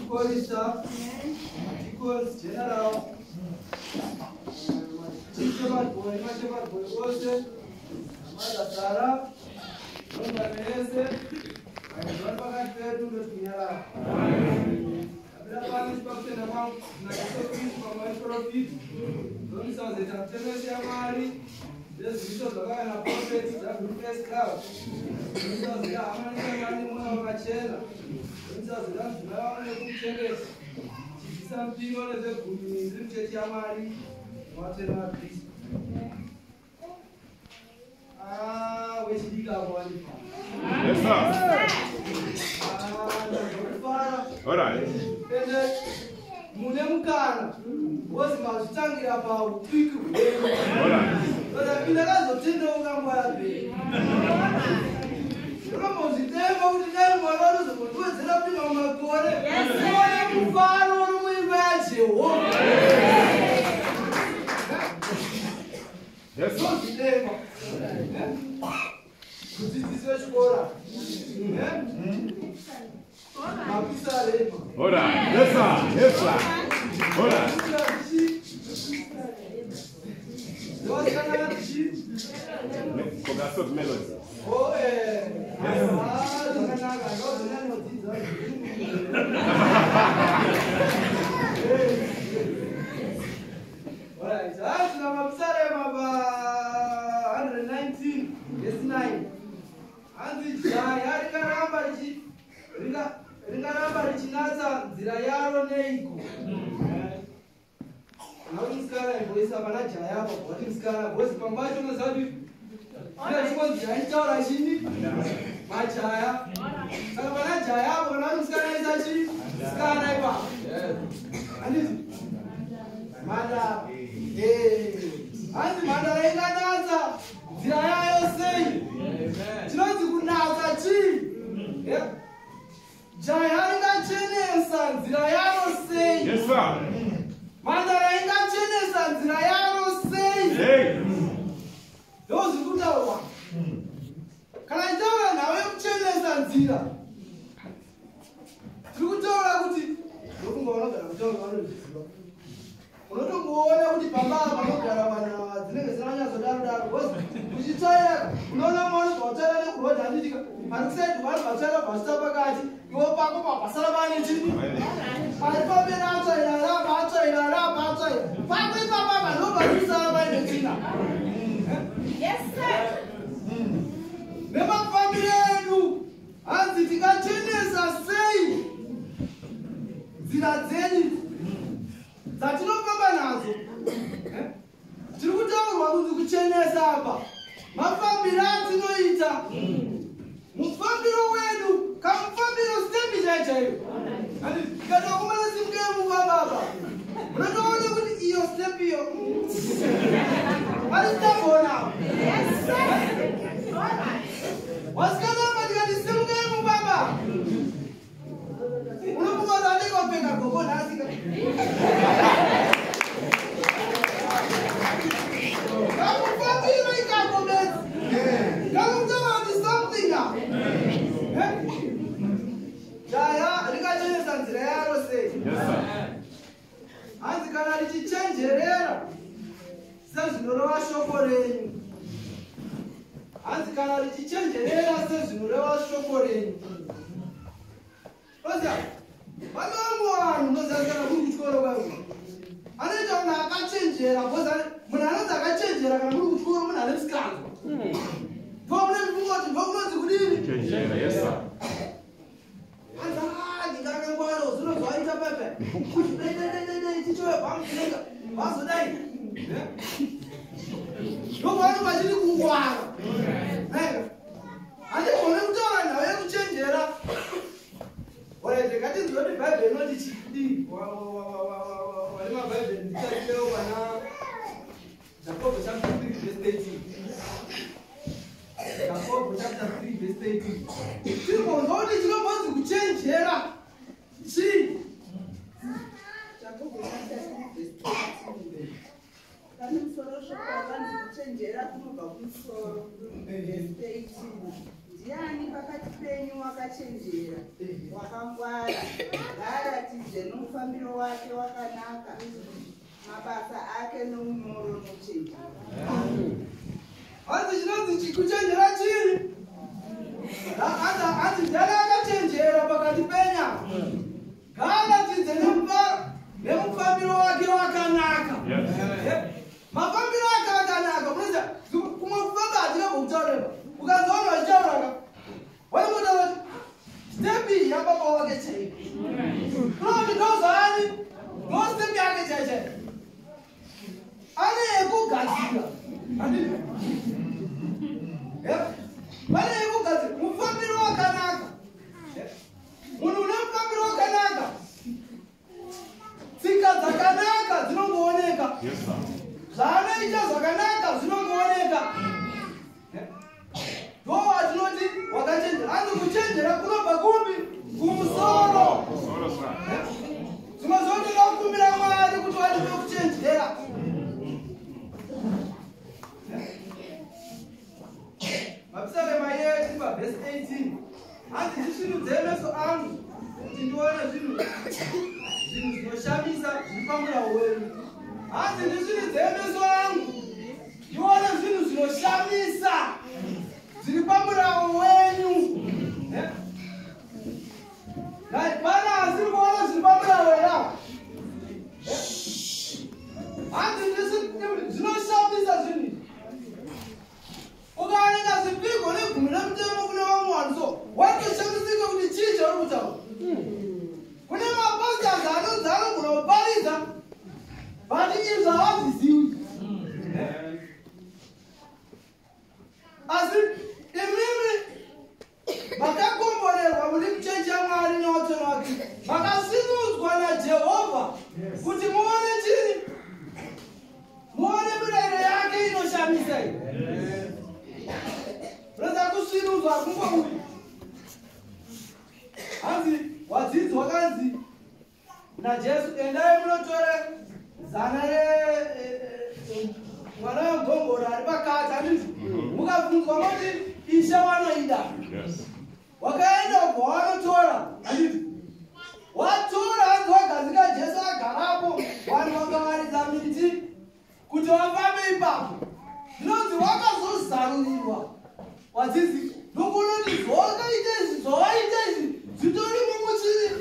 chorista, deacons, general, Shepherd boy, Ose, Mother Sarah, John Vanessa, and John Bagatel to the Piara. The family spoken among Nagasophis from my profit. Don't sound the Tantanese Amari. This is the Gagan prophets that will face crowd. This is the American animal of Machella. This is the National Changes. Something on the good Amari. What a peace. Which did you go? Yes, sir. All right. Munemukana was mazitangira pa upiku. All right. But bila tendo ngamba be. Kama uzitema utitema mwanzo zokuwa zinapi mama kore. Yes. Mfano mwivaje wo. Yes. Uzitema. Kuzitizwe shkora. All right. Yes, sir. Yes, sir. All right. Cogaçou melody. Oh, Alright, so I'm sorry about 119. Yes, 9. And the Yarika Ringaramba richinaza nzira yaro neiko. Nawe msikara ngoisa banaja yabo, wati msikara ngoisa pambacho na zabi. Ina chimo nzira ntaura chini. Machaya. Saka banaja yabo nawe msikara isa chini. Msikara ipa. Andi manda Andi manda ringanaza nzira yayo sei. Chinozi kunaza chini. Yeah. Jayanga chenesa nzira yaro sei. Yes, sir. Mandara inga chenesa nzira yaro sei. Hey. Dozi kutawa. Kana ntaura nawe kuchenesa nzira. Tikutaura kuti ndokungoona kana kutaura vanozviziva. Unotongoona kuti baba vanogara vana dzinenge dzinanyazodaro bosi kuchitsvaira unoona mwana kwautaira nekurodha handitika parikusaidu vanhu vatsvaira bhasita pakati iwo pako pabhasara vane chini ari pamberi atsvaira rapa atsvaira rapa atsvaira pako ipapa vanhu varisara vaine tsina nemafambiro edu hanzi tikachenesa sei nzira dzedu dzatinofamba nadzo tiri kutaurwa kuti kuchenesa apa mafambiro atinoita mufambiro wedu kamufambiro stepi chaichaiyo ikatokumana simukemuvababa unotoona kuti iyo stepiyo aristabona wasikanamba tikati simukemubaba unokuvaza andikopfeka gogo nhasika kamufambiro ikagomedzi kamutaurati something jaya rikachenesa nzira yaro sei hanzi kana richichenjerera sezvinoreva shoko renyu hanzi kana richichenjerera sezvinoreva shoko renyu oza vanoamwe vanhu nozazikana kuri kutyoro kwaivo anoita munhu akachenjera munhu anonzi akachenjera kana muri kutyoro munhu ane misikanzwa ndokunonzi kudini ndingakangwaro zvinozvaita pepe tichoebhamutenga vazodai ndovanhu vachiri kungwara handigone kutaura nhau yekuchenjera oraite katinzwa kuti bhaibheri inoti chidi vari mabhaibheri ndichatirewo pana Jacob chapter 3 verse 13. Jacob chapter 3 verse 13. Tirikunzwa kuti chinobonzi kuchenjera chii Jacob chapter 3 verse 13. Kani musoro shoko wavanzi kuchenjera kunobva kumusoro verse 18. Ndiani pakati penyu wakachenjera wakangwara ngaarati dzidze nomufambiro wake wakanaka, mabasa ake nounyoro nochenjera. Hanzi chinonzi kuchenjera chii? Hanzi ndani akachenjera pakati penyama. Ngaangadzidze nemufambiro wake wakanaka. Mafambiro ake akanaka. Munoziva kumwe kufamba hatina kutaureba. Ukazoona vachitauraka vanomutaura kuti step iyi yababa wake chaipo. Kunoti ndozvaani step yake chaichai. Ane yekugadzira. Pane yekugadzira mufambiro wakanaka. Munhu une mufambiro wakanaka, tsika dzakanaka dzinongooneka. Zvaanoita zvakanaka zvinongooneka. Ndo watinoti wakachenjera. Hanzi kuchenjera kunobva kupi? Kumusoro. Zvimwe zvotoda kukumbira Mwari kuti wadiwe kuchenjera. Mapisare maye verse 18. Hanzi ndisvinudze meso angu kuti ndione zvinhu zvinoshamisa zviri pamurawo wenyu. Hanzi ndisvinudze meso angu ndione zvinhu zvinoshamisa zviri pamurawo wenyu. Pana asiri kuona zviri pamurawo yavo. Hanzi zvinoshamisa zvinhu. Ukaenda zvipfigo negumi remutemo kune vamwe vanhu so watoshamisika kuti chii chauri kutaura. Kune mapastors anogona kuparidza but izvi havazvizivi. Asi imimi makakomborerwa muri kuchechi yaMwari newatsvene wake. Makasimudzwa naJehovha kuti muone chini? Muone mirayiro yake inoshamisa iyi. Reza kusvinudzwa kungouri. Hanzi wadzidzi wakanzi naJesu, endai munotore zana mwana wegongoro ari pakati. Handizvo mukabvunzwa moti Ishe wanoida. Wakaenda ubva wanotora. Handizvo watora. Hanzi wagadzika Jesu agarapo, vanhu vakawaridza miti kuti vafambe ipapo. Zvinonzi wakazozarurirwa. Wadzidzi nokunoti zvowaita izvi zvitori mumuchiri.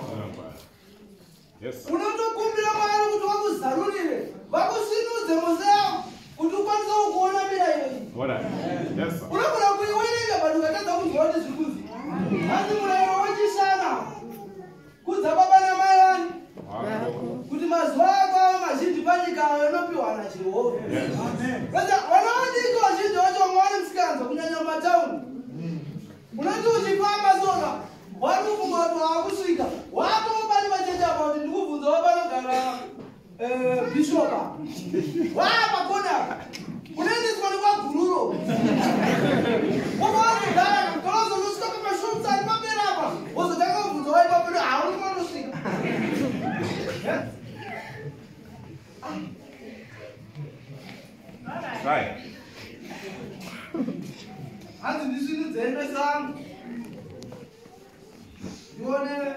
Unotokumbira Mwari kuti vakuzarurire, vakusvinudze muzeo kuti ukwanise kuona mirayiro iyi. Unogona kuiwerenga but ukatadza kuzwa kuti zviri kunzi. Hanzi murayiro wechishana kudza baba namai vani kuti mazuva ako ava mazhinji panyika ayo inopiwa naJehovha. Vana vadiki vazhinji vacho vamwe vane misikanzwa kunyanya mumatauni. Unoti uchifamba soka wari kufunga kuti waakusvika watomubani vachechi apa kuti ndikubvunzawo panogara bishopa. Waapakona unoendeswa nekwagururo. Wakawanogara kalozozosvika pamashopusi ari pamberi apa wozotanga kubvunzawo ipapo kuti hauri kwanosvika. Hanzi ndisvinudzei meso angu ndione.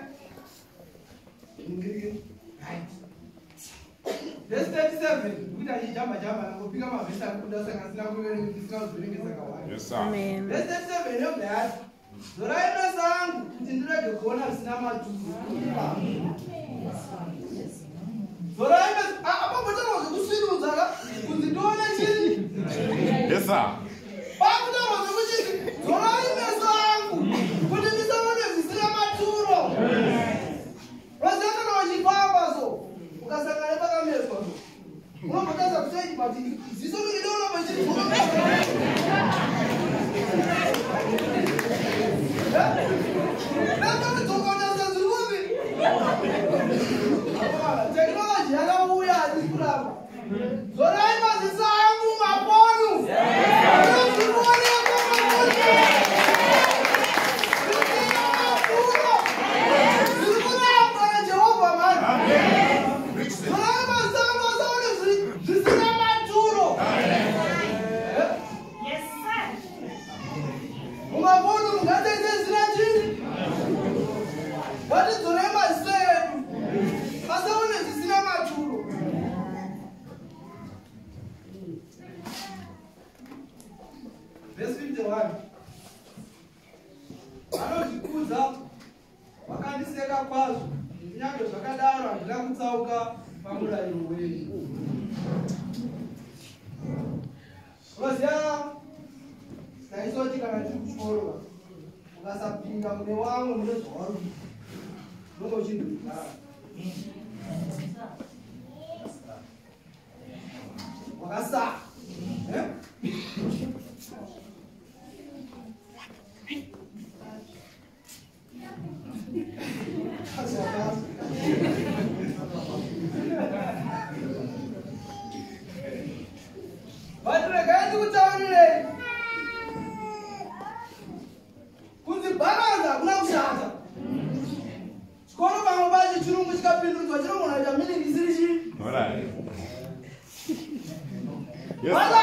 Verse 37 kuita chijamba nangopika mavhesi akuda saka ndisina kuverenga ndisingazverengesa kawanda. Verse 37 yobva yati, dzorai meso angu kuti ndirege kuona zvisina maturo. Dzorai meso apa potaura zvekusvinudza ka kuti ndione chini? Pakutaura zvekuti dzorai meso angu kuti ndisaone zvisina maturo. Rozakana wachifamba so ukasangana pakameswa so unombotadza kuchaiti but ziso rikidoona pachidzoka. Ndakadzoka unasa zviri kupi? Teknoloji yakauya hatisi kuramba. Dzorai maziso angu maponu. kudetsereka kwazvo. Kunyange zvakadaro handina kutsauka pamurayiro wenyu. Unoziva taisoti kana tiri kuchikoro ukasapinda mune wamwe munozwa rudo unenge uchindogara wakasara. Vatirega ndikutaurire kunzi bharanza kuna kushata. Chikoro pamwe pacho chirungu chikapindudzwa chinogona kuita meaning isiri chii. All right. Yes,